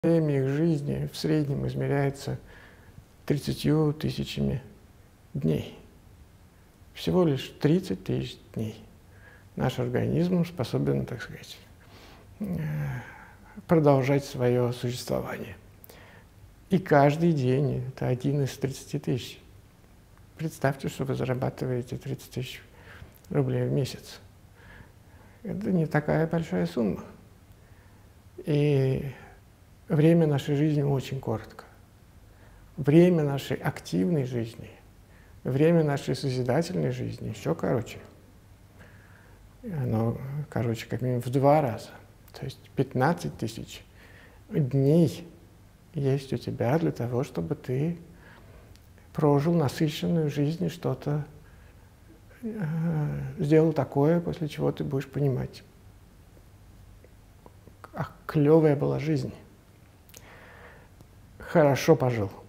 Время их жизни в среднем измеряется 30 тысячами дней. Всего лишь 30 тысяч дней наш организм способен, так сказать, продолжать свое существование. И каждый день это один из 30 тысяч. Представьте, что вы зарабатываете 30 тысяч рублей в месяц. Это не такая большая сумма. И время нашей жизни очень коротко. Время нашей активной жизни, время нашей созидательной жизни еще короче. Оно короче как минимум в 2 раза. То есть 15 тысяч дней есть у тебя для того, чтобы ты прожил насыщенную жизнь и что-то сделал такое, после чего ты будешь понимать, ах, клевая была жизнь. Хорошо пожил.